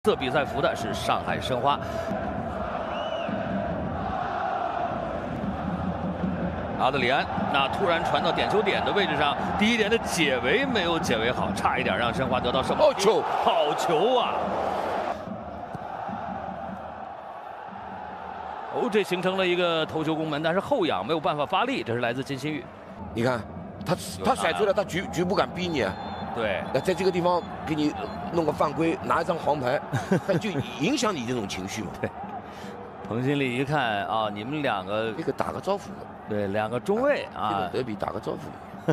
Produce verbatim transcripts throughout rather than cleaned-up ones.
色比赛服的是上海申花。阿德里安，那突然传到点球点的位置上，第一点的解围没有解围好，差一点让申花得到胜利。 好球， 好球啊！哦，这形成了一个头球攻门，但是后仰没有办法发力，这是来自金星玉。 你看他他甩出来，他局局不敢逼你啊。 对， 那在这个地方给你弄个犯规，拿一张黄牌，那就影响你这种情绪嘛。 对，彭新立一看啊，你们两个这个打个招呼， 对，两个中卫啊， 这个德比打个招呼。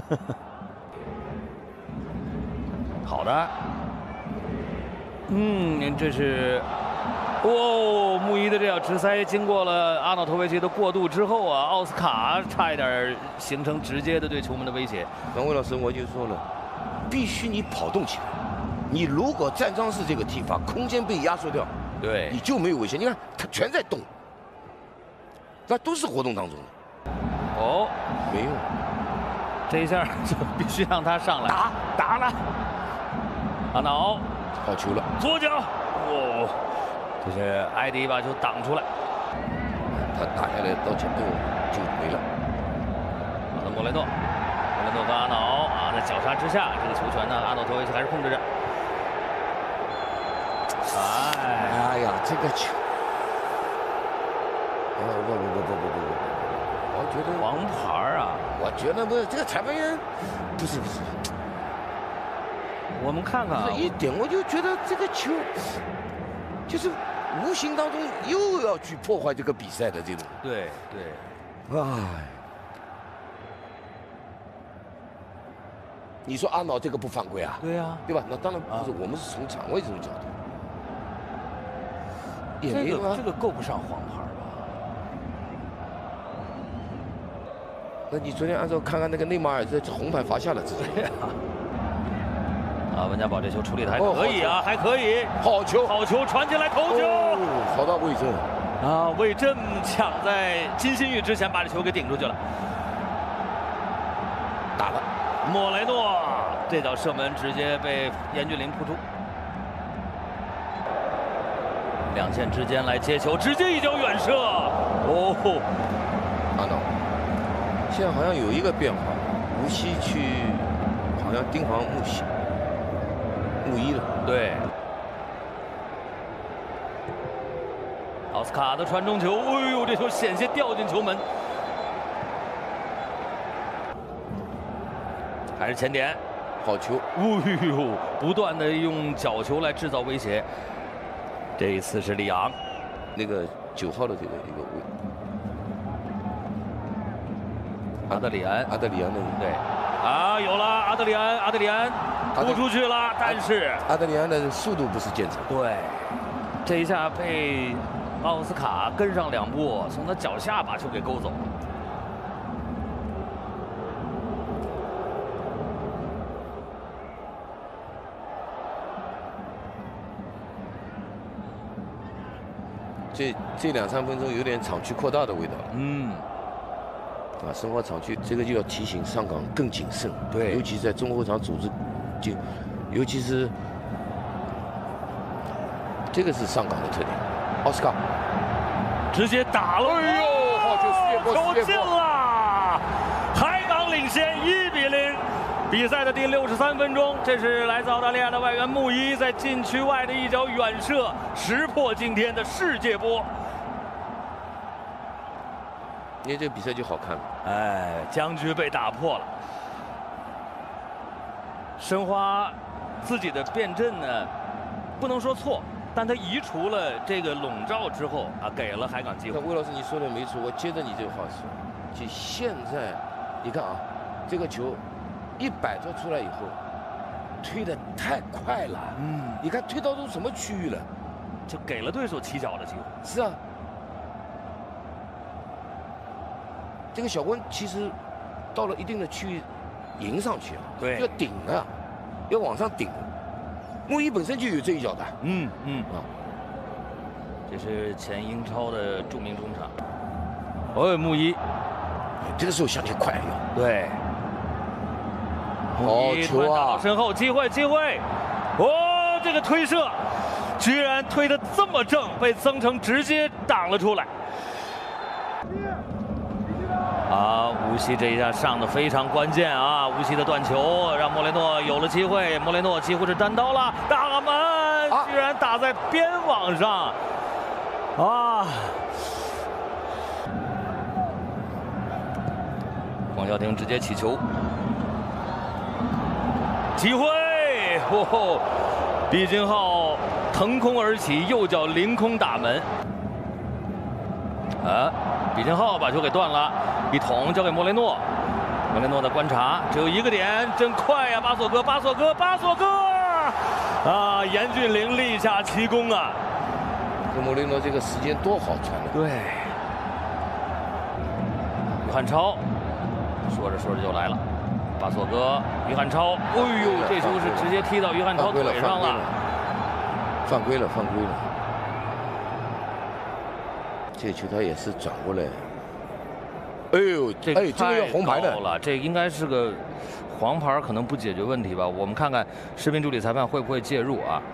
好的，嗯，这是，哦，穆伊的这脚直塞经过了阿瑙托维奇的过渡之后啊，奥斯卡差一点形成直接的对球门的威胁。 刚魏老师我就说了。 必须你跑动起来，你如果站桩式这个踢法，空间被压缩掉， 对， 你就没有危险。你看他全在动，那都是活动当中的。 哦， 没用， 这一下就必须让他上来打打了。阿瑙， 好球了， 左脚，哦，这是艾迪把球挡出来， 他打下来到前头就没了。 好的，莫雷诺。 莫雷诺和阿瑙啊，在绞杀之下，这个球权呢，阿瑙托维奇还是控制着。哎， 哎呀，这个球，啊不不不不不不不，我觉得黄牌啊！ 我觉得不是这个裁判员，不是不是， 我们看看啊， 一点我就觉得这个球，就是无形当中又要去破坏这个比赛的这种。 对对， 哎。 你说阿瑙这个不犯规啊？ 对呀、啊， 对吧？那当然不是，啊、我们是从场外这种角度。也没这有啊， 这个够不上黄牌吧？ 那你昨天按照看看那个内马尔，这红牌罚下了，直接。 啊，温家宝这球处理的还可以啊，哦、还可以。 好球， 好球，传进来头球， 哦、好到魏征啊！魏征抢在金星玉之前把这球给顶出去了， 打了。 莫雷诺这脚射门直接被严俊凌扑出，两线之间来接球，直接一脚远射。哦， 阿瑙，现在好像有一个变化，无锡去好像盯防穆西、穆伊了。 对，奥斯卡的传中球，哎呦，这球险些掉进球门。 还是前点， 好球！ 哎呦，不断的用角球来制造威胁。这一次是里昂， 那个九号的这个一个位， 阿德里安， 阿德里安的对，啊，有了阿德里安，阿德里安突出去了，但是阿德里安的速度不是见长。 对，这一下被奥斯卡跟上两步，从他脚下把球给勾走了。 这这两三分钟有点场区扩大的味道。 嗯， 啊，申花场区这个就要提醒上港更谨慎。 对， 尤其在中后场组织，就尤其是这个是上港的特点。奥斯卡直接打了， 哎呦，好球！世界波， 球进了，海港领先一比零。 比赛的第六十三分钟，这是来自澳大利亚的外援穆伊在禁区外的一脚远射，石破惊天的世界波。 因为这个比赛就好看了。 哎，僵局被打破了。申花自己的变阵呢，不能说错，但他移除了这个笼罩之后啊，给了海港机会。 魏老师，你说的没错，我接着你这个话说，就现在，你看啊，这个球。 一摆脱出来以后，推的太快了。嗯，你看推到都什么区域了， 就给了对手起脚的机会。 是啊，这个小温其实到了一定的区域，迎上去啊， 对， 要顶啊，要往上顶。穆伊本身就有这一脚的。 嗯嗯啊，这是前英超的著名中场。哦，穆伊， 这个时候下去快要。 对。 好球啊！ 身后机会，机会！哦，这个推射， 居然推得这么正，被曾诚直接挡了出来。啊，无锡这一下上的非常关键啊！无锡的断球让莫雷诺有了机会，莫雷诺几乎是单刀了，大门居然打在边网上，啊！黄晓婷直接起球，机会，嚯、哦！毕金浩腾空而起，右脚凌空打门，啊！毕金浩把球给断了，一捅交给莫雷诺，莫雷诺的观察只有一个点，真快呀！巴索戈，巴索戈，巴索戈！啊，严俊凌立下奇功啊！ 这莫雷诺这个时间多好传的。 对，于汉超说着说着就来了，巴索戈，于汉超，哎呦，这球是直接踢到于汉超腿上了， 犯规了，犯规了。这球他也是转过来，哎呦， 这哎，这个要红牌的了，这应该是个黄牌，可能不解决问题吧？我们看看视频助理裁判会不会介入啊？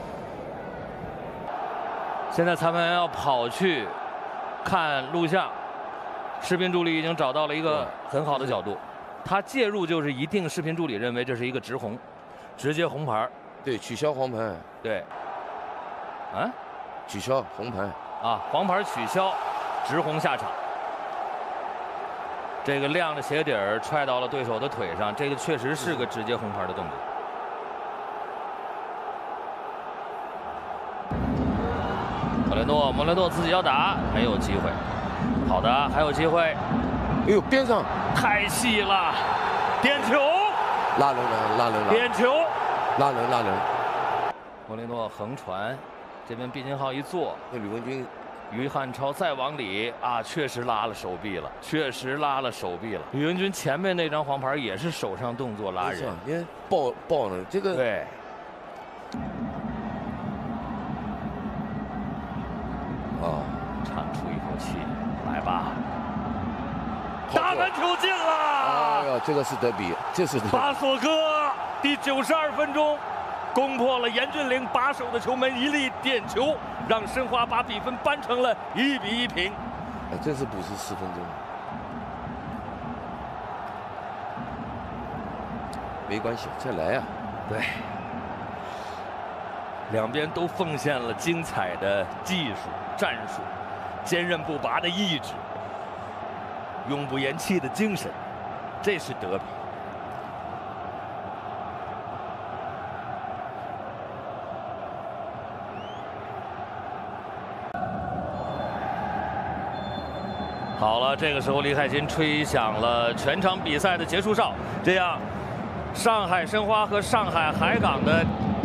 现在裁判员要跑去看录像，视频助理已经找到了一个很好的角度，他介入就是一定视频助理认为这是一个直红，直接红牌， 对，取消黄牌， 对，啊， 取消红牌。 啊，黄牌取消，直红下场。这个亮着鞋底儿踹到了对手的腿上，这个确实是个直接红牌的动作。莫雷诺，莫雷诺自己要打，没有机会。好的，还有机会。 哎呦，边上太细了，点球， 拉人了，拉人了， 点球， 拉人拉人。 莫雷诺横传。这边毕金浩一坐， 那吕文君、 于汉超再往里啊，确实拉了手臂了，确实拉了手臂了。吕文君前面那张黄牌也是手上动作拉人， 你看抱抱了这个。 对。 啊， 长出一口气，来吧，大门球进了！ 哎呀，这个是德比，这是德比。 巴索戈第九十二分钟。攻破了严俊凌把守的球门，一粒点球让申花把比分扳成了一比一平。 哎，真是补时四分钟，没关系，再来啊！ 对，两边都奉献了精彩的技术、战术，坚韧不拔的意志，永不言弃的精神，这是德比。好了，这个时候李海琴吹响了全场比赛的结束哨，这样，上海申花和上海海港的